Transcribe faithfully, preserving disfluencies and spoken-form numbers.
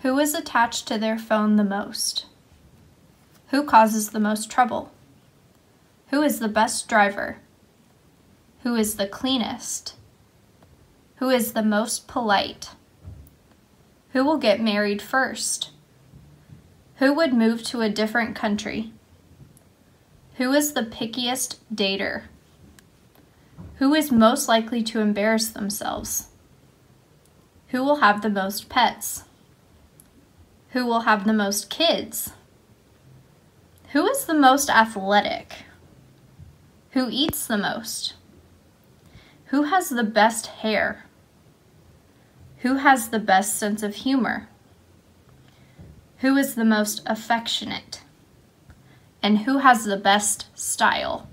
Who is attached to their phone the most? Who causes the most trouble? Who is the best driver? Who is the cleanest? Who is the most polite? Who will get married first? Who would move to a different country? Who is the pickiest dater? Who is most likely to embarrass themselves? Who will have the most pets? Who will have the most kids? Who is the most athletic? Who eats the most? Who has the best hair? Who has the best sense of humor? Who is the most affectionate? And who has the best style?